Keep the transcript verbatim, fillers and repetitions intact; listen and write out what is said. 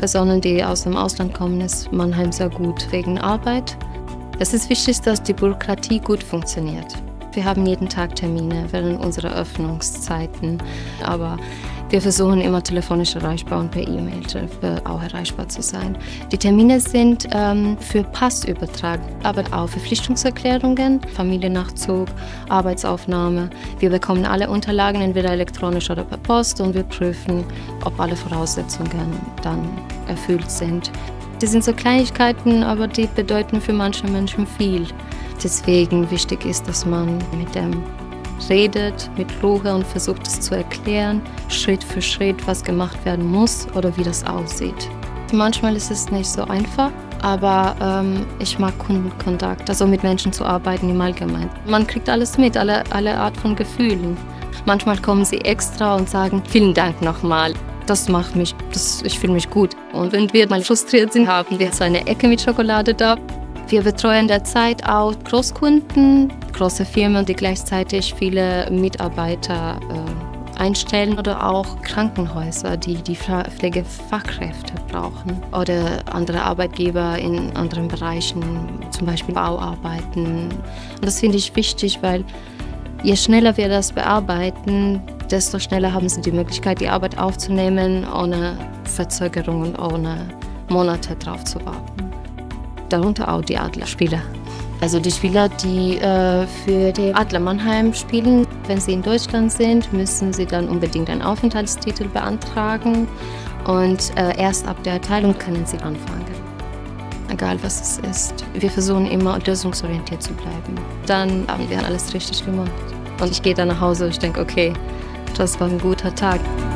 Personen, die aus dem Ausland kommen, ist Mannheim sehr gut wegen Arbeit. Es ist wichtig, dass die Bürokratie gut funktioniert. Wir haben jeden Tag Termine während unserer Öffnungszeiten, aber wir versuchen immer telefonisch erreichbar und per E-Mail auch erreichbar zu sein. Die Termine sind ähm, für Passübertrag, aber auch Verpflichtungserklärungen, Familiennachzug, Arbeitsaufnahme. Wir bekommen alle Unterlagen entweder elektronisch oder per Post und wir prüfen, ob alle Voraussetzungen dann erfüllt sind. Das sind so Kleinigkeiten, aber die bedeuten für manche Menschen viel. Deswegen wichtig ist, dass man mit dem redet, mit Ruhe und versucht es zu erklären, Schritt für Schritt, was gemacht werden muss oder wie das aussieht. Manchmal ist es nicht so einfach, aber ähm, ich mag Kundenkontakt, also mit Menschen zu arbeiten im Allgemeinen. Man kriegt alles mit, alle, alle Art von Gefühlen. Manchmal kommen sie extra und sagen, vielen Dank nochmal. Das macht mich, das, ich fühle mich gut. Und wenn wir mal frustriert sind, haben wir so eine Ecke mit Schokolade da. Wir betreuen derzeit auch Großkunden, große Firmen, die gleichzeitig viele Mitarbeiter äh, einstellen oder auch Krankenhäuser, die die Pflegefachkräfte brauchen oder andere Arbeitgeber in anderen Bereichen, zum Beispiel Bauarbeiten. Und das finde ich wichtig, weil je schneller wir das bearbeiten, desto schneller haben sie die Möglichkeit, die Arbeit aufzunehmen, ohne Verzögerung und ohne Monate drauf zu warten. Darunter auch die Adlerspieler. Also die Spieler, die äh, für die Adler Mannheim spielen, wenn sie in Deutschland sind, müssen sie dann unbedingt einen Aufenthaltstitel beantragen und äh, erst ab der Erteilung können sie anfangen. Egal was es ist. Wir versuchen immer lösungsorientiert zu bleiben. Dann haben wir alles richtig gemacht. Und ich gehe dann nach Hause und ich denke, okay, das war ein guter Tag.